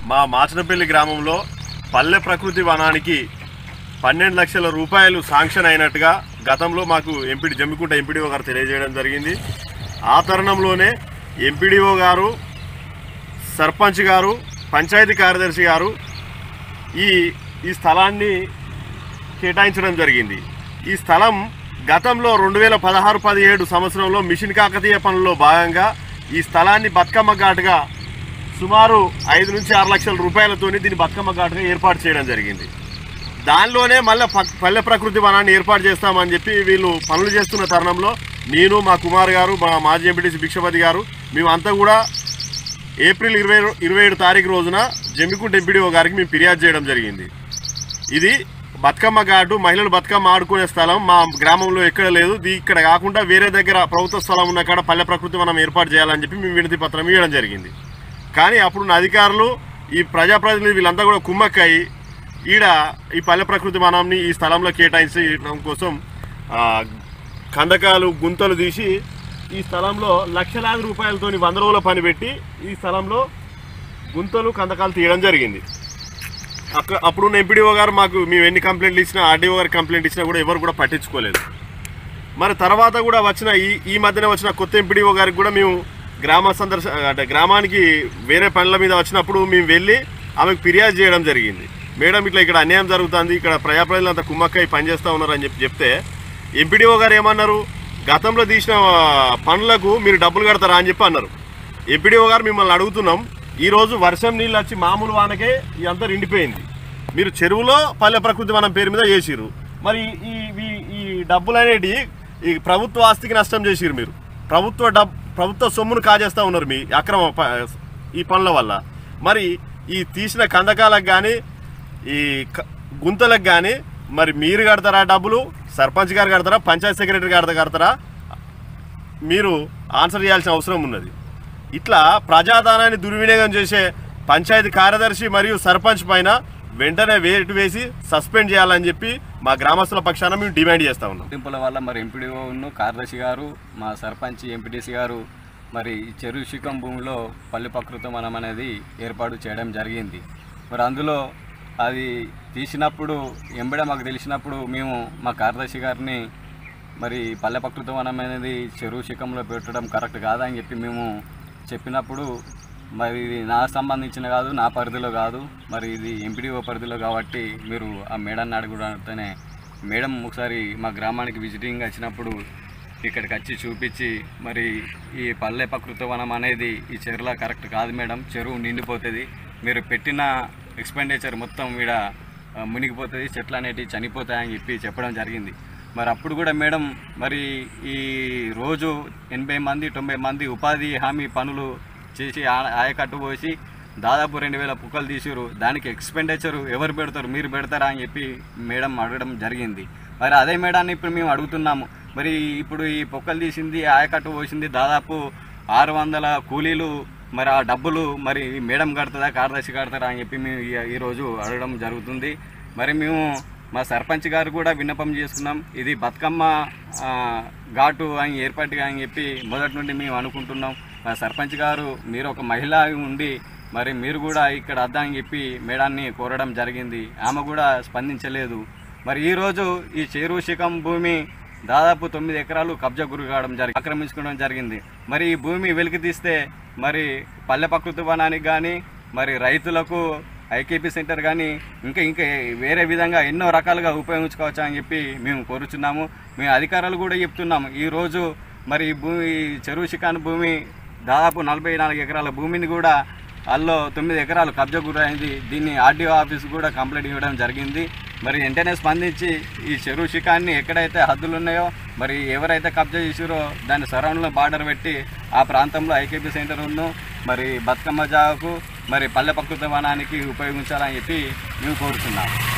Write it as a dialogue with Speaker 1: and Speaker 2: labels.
Speaker 1: మా మాచనపల్లి గ్రామంలో పల్లె ప్రకృతి వనానికి 12 లక్షల రూపాయలు శాంక్షన్ అయినట్టుగా గతంలో మాకు జమ్మికుంట ఎంపీడీఓ గారు తెలియజేయడం జరిగింది. ఆ తరుణంలోనే ఎంపీడీఓ గారు, సర్పంచ్ గారు, పంచాయతీ కార్యదర్శి గారు ఈ స్థలాన్ని కేటాయించడం జరిగింది. ఈ స్థలం గతంలో 2016-17 సంవత్సరంలో మిషన్ కాకతీయ పనుల్లో భాగంగా ఈ స్థలాన్ని బతుకమ్మ ఘాటుగా సుమారు 5 నుంచి 6 లక్షల రూపాయలతో దీన్ని బతుకమ్మ ఘాటుగా ఏర్పాటు చేయడం జరిగింది. దానిలోనే మళ్ళీ పల్లె ప్రకృతి వనాన్ని ఏర్పాటు చేస్తామని చెప్పి వీళ్ళు పనులు చేస్తున్న తరుణంలో నేను, మా కుమార్ గారు, మా మాజీ ఎంపీటీసీ భిక్షపతి గారు మేమంతా కూడా ఏప్రిల్ 27 తారీఖు రోజున జమ్మికుంట ఎంపీడీఓ గారికి మేము ఫిర్యాదు చేయడం జరిగింది. ఇది బతుకమ్మ ఘాటు, మహిళలు బతుకమ్మ ఆడుకునే స్థలం మా గ్రామంలో ఎక్కడ లేదు, ఇక్కడ కాకుండా వేరే దగ్గర ప్రభుత్వ స్థలం ఉన్న కాడ పల్లె ప్రకృతి వనం ఏర్పాటు చేయాలని చెప్పి మేము వినతి పత్రం ఇవ్వడం జరిగింది. కానీ అప్పుడున్న అధికారులు, ఈ ప్రజాప్రతినిధులు వీళ్ళంతా కూడా కుమ్మక్కయి ఈ పల్లె ప్రకృతి వనాన్ని ఈ స్థలంలో కేటాయించడం కోసం కందకాలు, గుంతలు తీసి ఈ స్థలంలో లక్షలాది రూపాయలతో 100 రోజుల పని పెట్టి ఈ స్థలంలో గుంతలు, కందకాలు తీయడం జరిగింది. అప్పుడున్న ఎంపీడీఓ గారు మేము ఎన్ని కంప్లైంట్లు ఇచ్చినా, ఆర్డీఓ గారికి కంప్లైంట్ ఇచ్చినా కూడా ఎవరు కూడా పట్టించుకోలేదు. మరి తర్వాత కూడా వచ్చిన ఈ మధ్యన వచ్చిన కొత్త ఎంపీడీఓ గారికి కూడా మేము గ్రామానికి వేరే పనుల మీద వచ్చినప్పుడు మేము వెళ్ళి ఆమెకు ఫిర్యాదు చేయడం జరిగింది. మేడం ఇక్కడ అన్యాయం జరుగుతుంది, ఇక్కడ ప్రజాప్రతినిధులు అంతా కుమ్మక్కై పనిచేస్తూ ఉన్నారు అని చెప్తే ఎంపీడీఓ గారు ఏమన్నారు, గతంలో తీసిన పనులకు మీరు డబ్బులు కడతారా అని చెప్పి అన్నారు. ఎంపీడీఓ గారు మిమ్మల్ని అడుగుతున్నాం, ఈరోజు వర్షం నీళ్ళు వచ్చి మామూలు వానకే ఇదంతా నిండిపోయింది, మీరు చెరువులో పల్లె ప్రకృతి వనం పేరు మీద చేసిర్రు, మరి ఈ డబ్బులు అనేటి ఈ ప్రభుత్వ ఆస్తికి నష్టం చేసిర్రు, మీరు ప్రభుత్వ సొమ్మును కాజేస్తూ ఉన్నారు మీ అక్రమ ఈ పనుల వల్ల. మరి ఈ తీసిన కందకాలకు కానీ ఈ గుంతలకు కానీ మరి మీరు కడతారా డబ్బులు, సర్పంచ్ గారు కడతారా, పంచాయతీ సెక్రటరీ గారు కడతారా, మీరు ఆన్సర్ చేయాల్సిన అవసరం ఉన్నది. ఇట్లా ప్రజాధనాన్ని దుర్వినియోగం చేసే పంచాయతీ కార్యదర్శి మరియు సర్పంచ్ పైన వెంటనే వేటు వేసి సస్పెండ్ చేయాలని చెప్పి మా గ్రామస్తుల పక్షాన మేము డిమాండ్ చేస్తూ ఉన్నాం.
Speaker 2: గుర్తింపుల వల్ల మరి ఎంపీడీఓను, కార్యదర్శి గారు, మా సర్పంచ్, ఎంపీటీసీ గారు మరి చెరువు శిఖం భూమిలో పల్లె ప్రకృతి వనం అనేది ఏర్పాటు చేయడం జరిగింది. మరి అందులో అది తీసినప్పుడు మాకు తెలిసినప్పుడు మేము మా కార్యదర్శి గారిని మరి పల్లె ప్రకృతి వనం అనేది చెరువు శిఖంలో పెట్టడం కరెక్ట్ కాదని చెప్పి మేము చెప్పినప్పుడు మరి ఇది నాకు సంబంధించిన కాదు, నా పరిధిలో కాదు, మరి ఇది ఎంపీడీఓ పరిధిలో కాబట్టి మీరు ఆ మేడాన్ని అడుగుతుంటేనే మేడం ఒకసారి మా గ్రామానికి విజిటింగ్ వచ్చినప్పుడు ఇక్కడికి వచ్చి చూపించి మరి ఈ పల్లె ప్రకృతి వనం అనేది ఈ చెరువులో కరెక్ట్ కాదు మేడం, చెరువు నిండిపోతుంది, మీరు పెట్టిన ఎక్స్పెండిచర్ మొత్తం ఈడ మునిగిపోతుంది, చెట్లు అనేటివి చనిపోతాయని చెప్పి చెప్పడం జరిగింది. మరి అప్పుడు కూడా మేడం మరి ఈ రోజు 80 మంది 90 మంది ఉపాధి హామీ పనులు చేసి ఆయకట్టు పోసి దాదాపు 2000 పుక్కలు తీసిరు, దానికి ఎక్స్పెండిచరు ఎవరు పెడతారు, మీరు పెడతారా అని చెప్పి మేడం అడగడం జరిగింది. మరి అదే మేడాన్ని ఇప్పుడు మేము అడుగుతున్నాము, మరి ఇప్పుడు ఈ పొక్కలు తీసింది, ఆయకట్టు పోసింది దాదాపు 600 కూలీలు, మరి ఆ డబ్బులు మరి మేడం కడుతుందా, కార్యదర్శి కడతారా అని చెప్పి మేము ఈరోజు అడగడం జరుగుతుంది. మరి మేము మా సర్పంచ్ గారు కూడా విన్నపం చేసుకున్నాం, ఇది బతుకమ్మ ఘాటు అని ఏర్పాటుగా అని చెప్పి మొదటి నుండి మేము అనుకుంటున్నాం. మా సర్పంచ్ గారు మీరు ఒక మహిళ ఉండి మరి మీరు కూడా ఇక్కడ అద్దని చెప్పి మేడాన్ని కోరడం జరిగింది, ఆమె కూడా స్పందించలేదు. మరి ఈరోజు ఈ చెరువు శిఖం భూమి దాదాపు 9 ఎకరాలు కబ్జా గురి కావడం ఆక్రమించుకోవడం జరిగింది. మరి ఈ భూమి వెలికి తీస్తే మరి పల్లె ప్రకృతి వనానికి కానీ మరి రైతులకు ఐకేపీ సెంటర్ కానీ ఇంకా వేరే విధంగా ఎన్నో రకాలుగా ఉపయోగించుకోవచ్చు అని చెప్పి మేము కోరుచున్నాము. మేము అధికారులు కూడా చెప్తున్నాము, ఈరోజు మరి ఈ చెరువు శిఖాన్ భూమి దాదాపు 44 ఎకరాల భూమిని కూడా అందులో 9 ఎకరాలు కబ్జా గురైంది. దీన్ని ఆర్డీఓ ఆఫీస్ కూడా కంప్లైంట్ ఇవ్వడం జరిగింది. మరి వెంటనే స్పందించి ఈ చెరువు శిఖాన్ని ఎక్కడైతే హద్దులు ఉన్నాయో మరి ఎవరైతే కబ్జా చేసారో దాని సరౌండ్లో బార్డర్ పెట్టి ఆ ప్రాంతంలో ఐకేపీ సెంటర్ ఉన్ను మరి బతుకమ్మ జాగకు మరి పల్లె ప్రకృతి వనానికి ఉపయోగించాలని చెప్పి మేము కోరుతున్నాము.